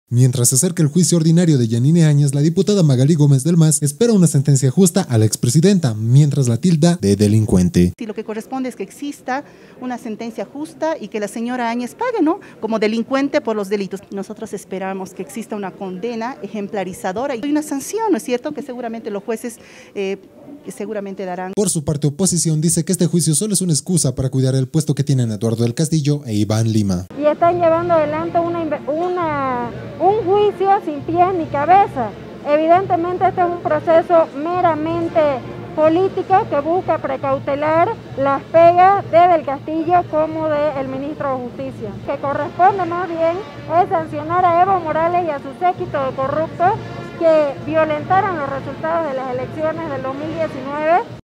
Mientras se acerca el juicio ordinario de Yanine Áñez, la diputada Magalí Gómez del Mas espera una sentencia justa a la expresidenta, mientras la tilda de delincuente. Si lo que corresponde es que exista una sentencia justa y que la señora Áñez pague, ¿no?, como delincuente por los delitos. Nosotros esperamos que exista una condena ejemplarizadora y una sanción, ¿no es cierto?, que seguramente los jueces seguramente darán. Por su parte, oposición dice que este juicio solo es una excusa para cuidar el puesto que tienen Eduardo del Castillo e Iván Lima. Y están llevando adelante un juicio sin pies ni cabeza. Evidentemente este es un proceso meramente político que busca precautelar las pegas de Del Castillo como del ministro de Justicia. Que corresponde más bien es sancionar a Evo Morales y a su séquito de corruptos que violentaron los resultados de las elecciones del 2019.